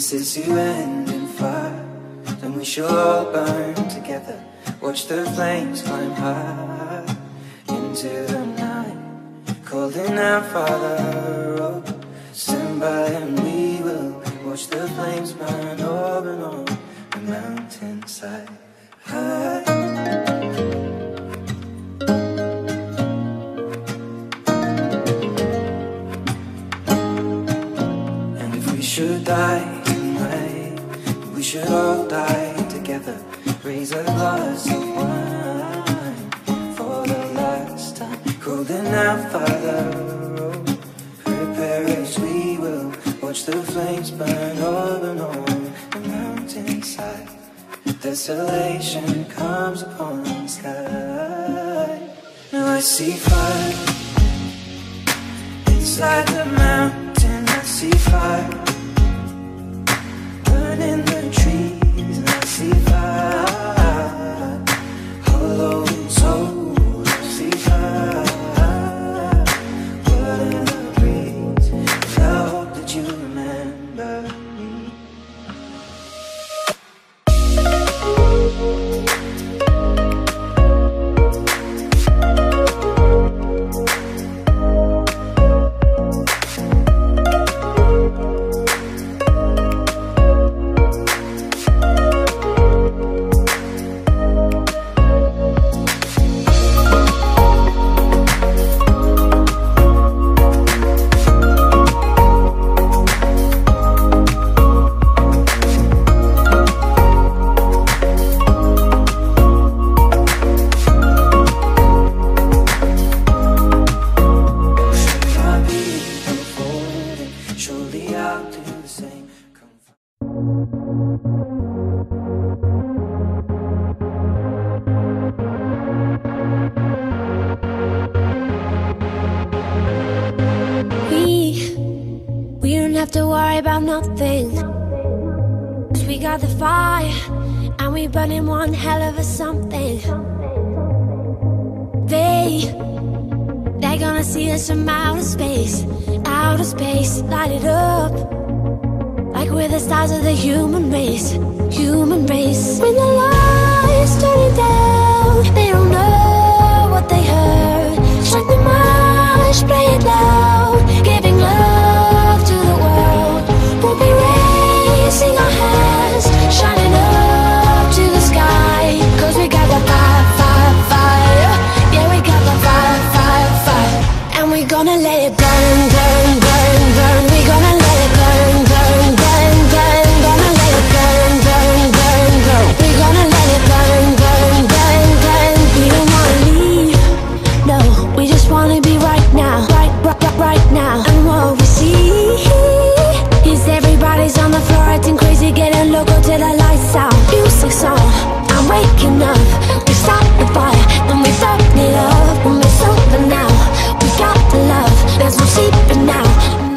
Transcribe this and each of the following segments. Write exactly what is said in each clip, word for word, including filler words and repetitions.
this is to end in fire, then we shall all burn together. Watch the flames climb high into the night, calling out, Father, oh, stand by and we will watch the flames burn over and on the mountainside. High. And if we should die tonight, we should all die together. Raise a glass of wine for the last time, calling out, Father, oh, prepare as we will watch the flames burn over and on the mountainside. Desolation comes upon the sky. Now I see fire inside the mountain. I see fire burning the trees, and I see fire hollow and soul. I see fire burning the breeze. I hope that you remember me. Have to worry about nothing, 'cause we got the fire and we burning one hell of a something. They, they're gonna see us from outer space, outer space, light it up like we're the stars of the human race, human race. When the lights turning down, they don't know what they heard. Strike the march, play it loud, giving love to the world. We'll be raising our hands, shining up to the sky, 'cause we got the fire, fire, fire. Yeah, we got the fire, fire, fire. And we're gonna let it burn, burn, burn, burn. We're gonna let it burn, burn, burn, burn. Gonna let it burn, burn, burn, burn. We're gonna let it burn, burn, burn, burn. We don't wanna leave, no, we just wanna be right now, right, right, right, right now. And what we see is everybody's on the floor acting crazy, getting loco till the lights out. Music's on, I'm waking up. We stop the fire, then we burn it up. When we're sober now, we got the love, there's no sleeping now.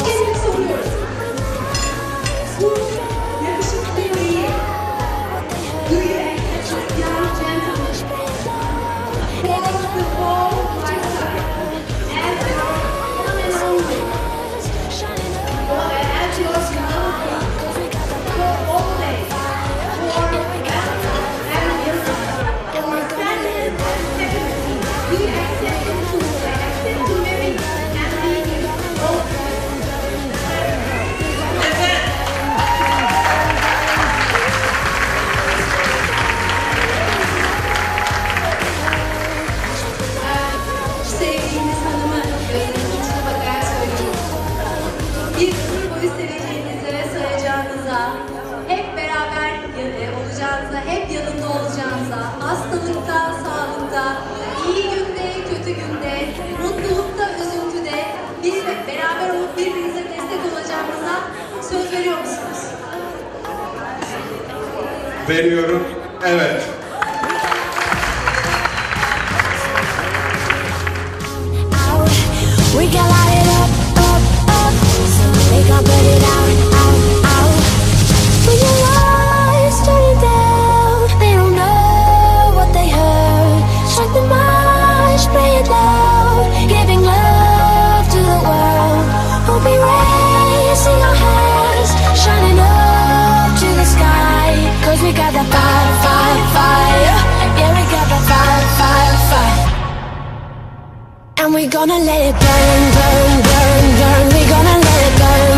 Veriyorum. Evet. We can light it up, up, up, so they can put it out, out, out. When your lights turning down, they don't know what they heard. Strike the march, play it loud, giving love to the world. We'll be raising our hands, shining up and we're gonna let it burn, burn, burn, burn. We're gonna let it burn.